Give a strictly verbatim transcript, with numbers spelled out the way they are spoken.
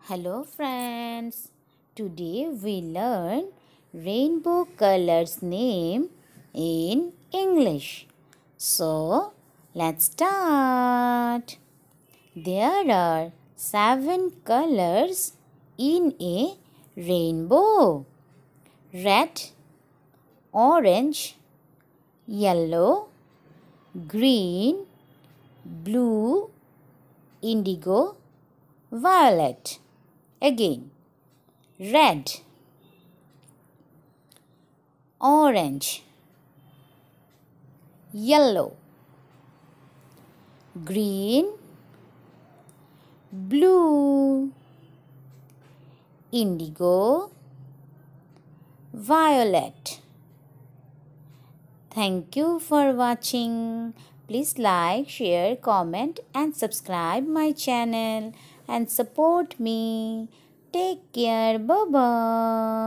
Hello friends. Today we learn rainbow colors name in English. So let's start. There are seven colors in a rainbow. Red, orange, yellow, green, blue, indigo, violet. Again, red, orange, yellow, green, blue, indigo, violet. Thank you for watching. Please like, share, comment and subscribe my channel and support me. Take care. Bye bye.